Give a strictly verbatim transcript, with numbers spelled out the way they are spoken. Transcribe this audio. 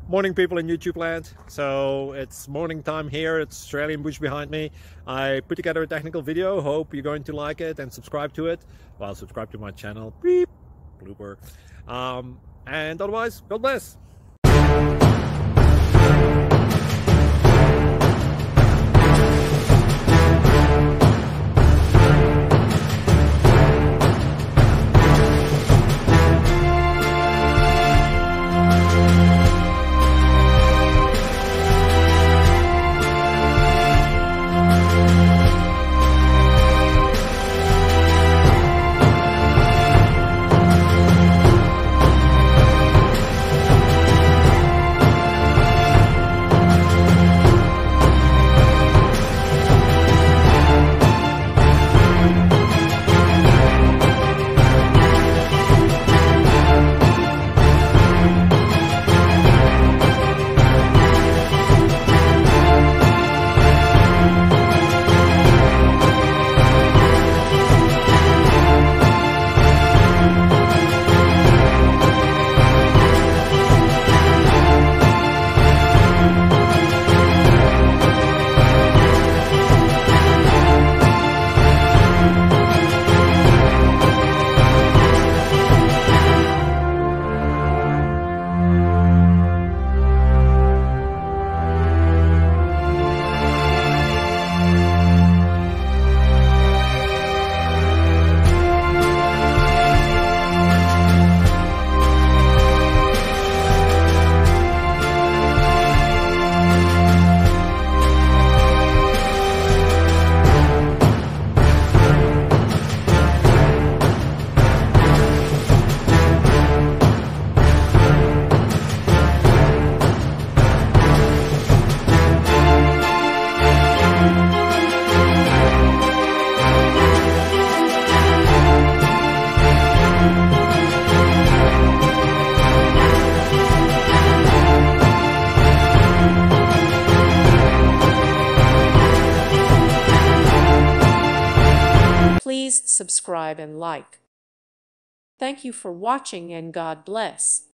Morning, people in YouTube land. So it's morning time here. It's Australian bush behind me. I put together a technical video. Hope you're going to like it and subscribe to it. Well, subscribe to my channel. Beep, blooper. Um, and otherwise, God bless. Please subscribe and like. Thank you for watching and God bless.